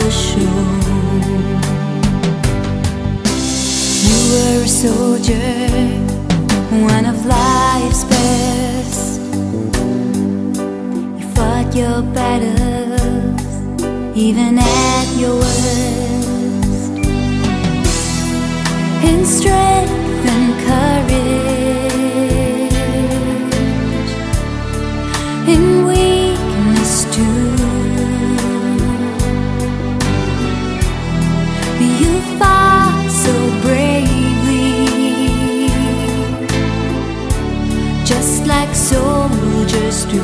the show. You were a soldier, one of life's best. You fought your battles, even at your worst, in strength and courage, in weakness too. You fought so bravely, just like soldiers do.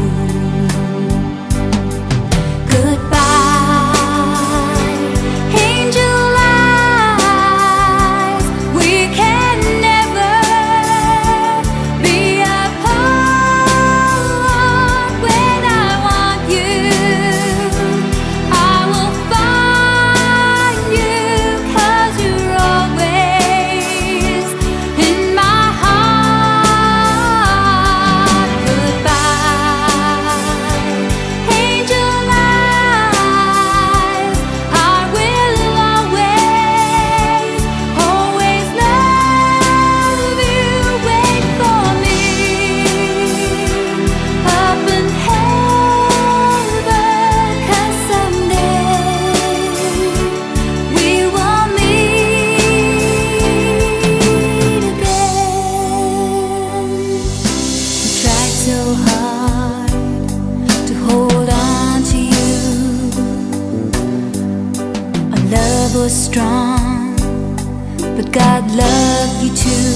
Was strong, but God loved you too.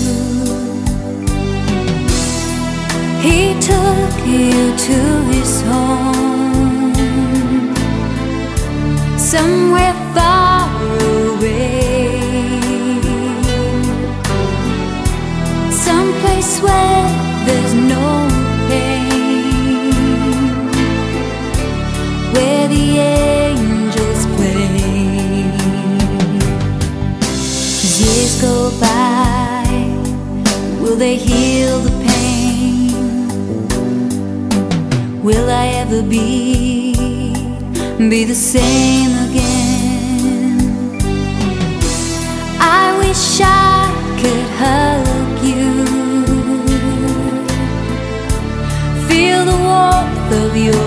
He took you to His home, somewhere far away, someplace where there's no pain, where the angels play. Years go by, will they heal the pain? Will I ever be the same again? I wish I could hug you, feel the warmth of your